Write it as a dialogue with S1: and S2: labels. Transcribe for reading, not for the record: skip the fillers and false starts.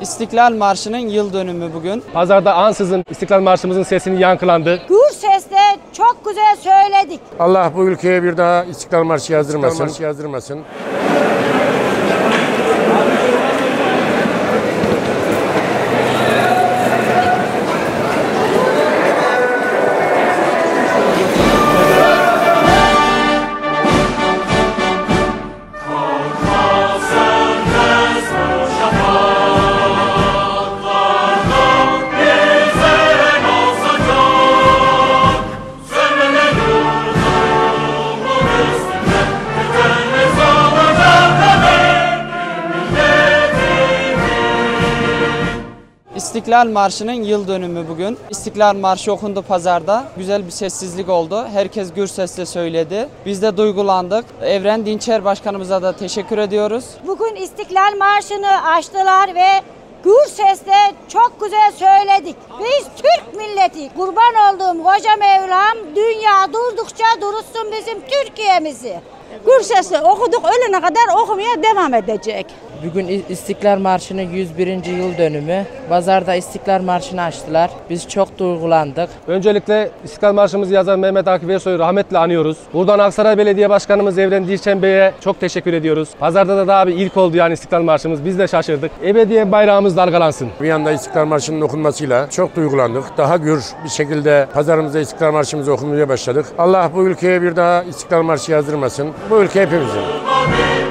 S1: İstiklal Marşı'nın yıl dönümü bugün.
S2: Pazarda ansızın İstiklal Marşımızın sesini yankılandı.
S3: Gür sesle çok güzel söyledik.
S4: Allah bu ülkeye bir daha İstiklal Marşı yazdırmasın.
S1: İstiklal Marşı'nın yıl dönümü bugün. İstiklal Marşı okundu pazarda. Güzel bir sessizlik oldu. Herkes gür sesle söyledi. Biz de duygulandık. Evren Dinçer Başkanımıza da teşekkür ediyoruz.
S3: Bugün İstiklal Marşı'nı açtılar ve gür sesle çok güzel söyledik. Biz Türk milleti, kurban olduğum Koca Mevlam, dünya durdukça durursun bizim Türkiye'mizi.
S5: Gür sesle okuduk, ölene kadar okumaya devam edecek.
S6: Bugün İstiklal Marşı'nın 101. yıl dönümü. Pazarda İstiklal Marşı'nı açtılar. Biz çok duygulandık.
S2: Öncelikle İstiklal Marşımızı yazan Mehmet Akif Ersoy'u rahmetle anıyoruz. Buradan Aksaray Belediye Başkanımız Evren Dinçer Bey'e çok teşekkür ediyoruz. Pazarda da daha bir ilk oldu yani İstiklal Marşımız. Biz de şaşırdık. Ebediyen bayrağımız dalgalansın.
S4: Bir yanda İstiklal Marşı'nın okunmasıyla çok duygulandık. Daha gür bir şekilde pazarımızda İstiklal Marşımızı okumaya başladık. Allah bu ülkeye bir daha İstiklal Marşı yazdırmasın. Bu ülke hepimizin.